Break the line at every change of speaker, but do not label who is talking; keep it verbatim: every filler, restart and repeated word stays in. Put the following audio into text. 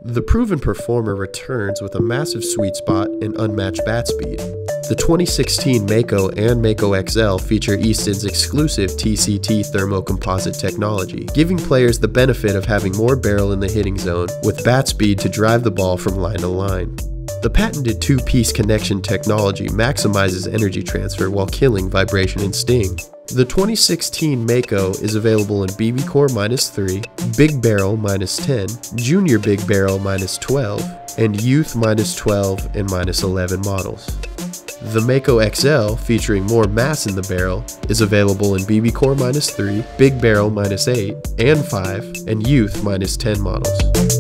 The proven performer returns with a massive sweet spot and unmatched bat speed. The twenty sixteen Mako and Mako X L feature Easton's exclusive T C T thermo composite technology, giving players the benefit of having more barrel in the hitting zone with bat speed to drive the ball from line to line. The patented two-piece connection technology maximizes energy transfer while killing vibration and sting. The twenty sixteen Mako is available in B B C O R minus three, Big Barrel minus ten, Junior Big Barrel minus twelve, and Youth minus twelve and minus eleven models. The Mako X L, featuring more mass in the barrel, is available in B B C O R minus three, Big Barrel minus eight and five, and Youth minus ten models.